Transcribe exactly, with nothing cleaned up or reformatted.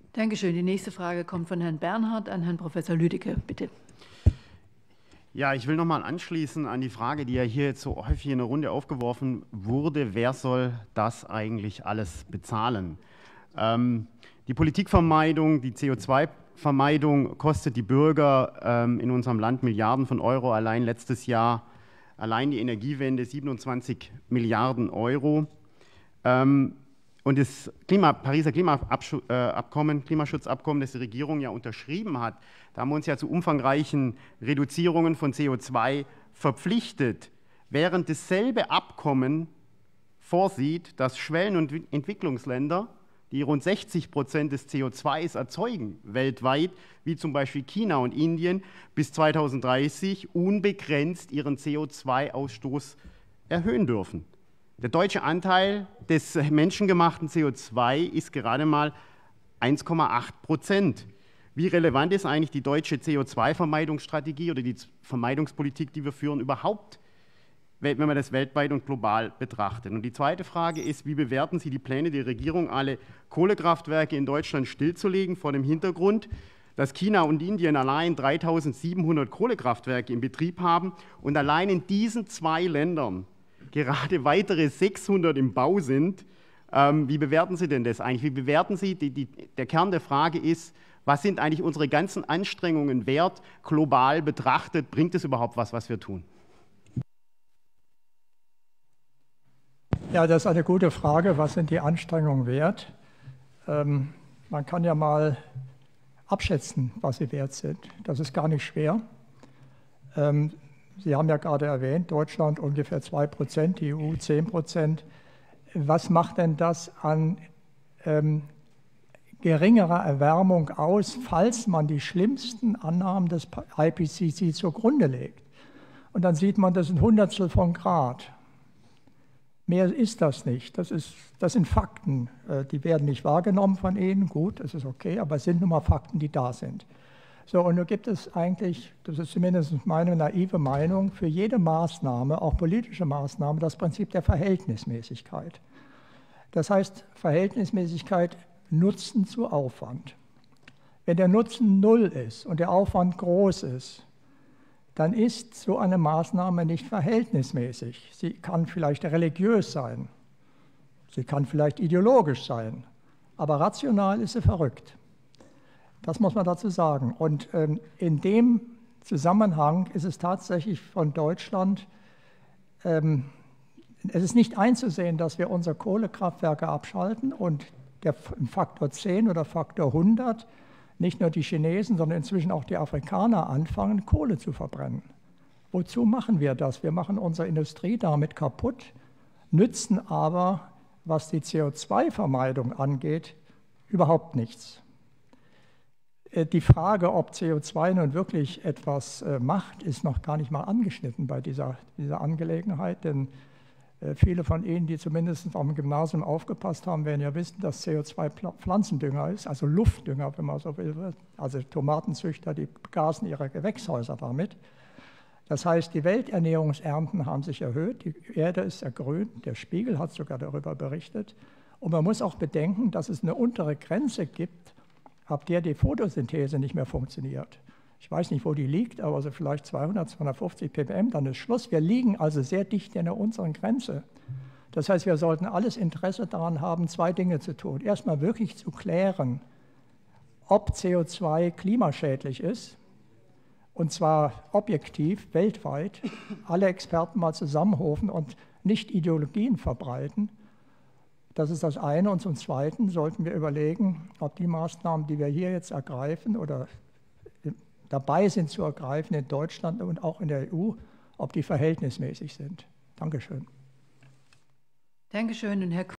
Dankeschön. Die nächste Frage kommt von Herrn Bernhard an Herrn Professor Lüdicke. Bitte. Ja, ich will nochmal anschließen an die Frage, die ja hier jetzt so häufig in der Runde aufgeworfen wurde. Wer soll das eigentlich alles bezahlen? Ähm, die Politikvermeidung, die C O zwei Vermeidung kostet die Bürger ähm, in unserem Land Milliarden von Euro. Allein letztes Jahr, allein die Energiewende siebenundzwanzig Milliarden Euro. Ähm, Und das Klima, Pariser Klimaabkommen, Klimaschutzabkommen, das die Regierung ja unterschrieben hat, da haben wir uns ja zu umfangreichen Reduzierungen von C O zwei verpflichtet, während dasselbe Abkommen vorsieht, dass Schwellen- und Entwicklungsländer, die rund sechzig Prozent des C O zwei erzeugen weltweit, wie zum Beispiel China und Indien, bis zweitausenddreißig unbegrenzt ihren C O zwei Ausstoß erhöhen dürfen. Der deutsche Anteil des menschengemachten C O zwei ist gerade mal eins Komma acht Prozent. Wie relevant ist eigentlich die deutsche C O zwei Vermeidungsstrategie oder die Vermeidungspolitik, die wir führen, überhaupt, wenn man das weltweit und global betrachtet? Und die zweite Frage ist, wie bewerten Sie die Pläne der Regierung, alle Kohlekraftwerke in Deutschland stillzulegen, vor dem Hintergrund, dass China und Indien allein dreitausendsiebenhundert Kohlekraftwerke in Betrieb haben und allein in diesen zwei Ländern gerade weitere sechshundert im Bau sind? Ähm, wie bewerten Sie denn das eigentlich? Wie bewerten Sie, die, die, der Kern der Frage ist, was sind eigentlich unsere ganzen Anstrengungen wert, global betrachtet? Bringt es überhaupt was, was wir tun? Ja, das ist eine gute Frage. Was sind die Anstrengungen wert? Ähm, man kann ja mal abschätzen, was sie wert sind. Das ist gar nicht schwer. Ähm, Sie haben ja gerade erwähnt, Deutschland ungefähr zwei Prozent, die E U zehn Prozent. Was macht denn das an ähm, geringerer Erwärmung aus, falls man die schlimmsten Annahmen des I P C C zugrunde legt? Und dann sieht man, das sind Hundertstel von Grad. Mehr ist das nicht. Das, ist, das sind Fakten. Die werden nicht wahrgenommen von Ihnen. Gut, das ist okay, aber es sind nun mal Fakten, die da sind. So, und nun gibt es eigentlich, das ist zumindest meine naive Meinung, für jede Maßnahme, auch politische Maßnahme, das Prinzip der Verhältnismäßigkeit. Das heißt, Verhältnismäßigkeit Nutzen zu Aufwand. Wenn der Nutzen null ist und der Aufwand groß ist, dann ist so eine Maßnahme nicht verhältnismäßig. Sie kann vielleicht religiös sein, sie kann vielleicht ideologisch sein, aber rational ist sie verrückt. Das muss man dazu sagen. Und ähm, in dem Zusammenhang ist es tatsächlich von Deutschland, ähm, es ist nicht einzusehen, dass wir unsere Kohlekraftwerke abschalten und der Faktor zehn oder Faktor hundert, nicht nur die Chinesen, sondern inzwischen auch die Afrikaner anfangen, Kohle zu verbrennen. Wozu machen wir das? Wir machen unsere Industrie damit kaputt, nützen aber, was die C O zwei Vermeidung angeht, überhaupt nichts. Die Frage, ob C O zwei nun wirklich etwas macht, ist noch gar nicht mal angeschnitten bei dieser, dieser Angelegenheit, denn viele von Ihnen, die zumindest auf dem Gymnasium aufgepasst haben, werden ja wissen, dass C O zwei Pflanzendünger ist, also Luftdünger, wenn man so will. Also Tomatenzüchter, die gasen ihre Gewächshäuser damit. Das heißt, die Welternährungsernten haben sich erhöht, die Erde ist ergrünt, der Spiegel hat sogar darüber berichtet. Und man muss auch bedenken, dass es eine untere Grenze gibt, ab der die Photosynthese nicht mehr funktioniert. Ich weiß nicht, wo die liegt, aber also vielleicht zweihundert, zweihundertfünfzig ppm, dann ist Schluss. Wir liegen also sehr dicht an der unteren Grenze. Das heißt, wir sollten alles Interesse daran haben, zwei Dinge zu tun. Erstmal wirklich zu klären, ob C O zwei klimaschädlich ist, und zwar objektiv, weltweit, alle Experten mal zusammenrufen und nicht Ideologien verbreiten. Das ist das eine. Und zum Zweiten sollten wir überlegen, ob die Maßnahmen, die wir hier jetzt ergreifen oder dabei sind zu ergreifen in Deutschland und auch in der E U, ob die verhältnismäßig sind. Dankeschön. Dankeschön. Und Herr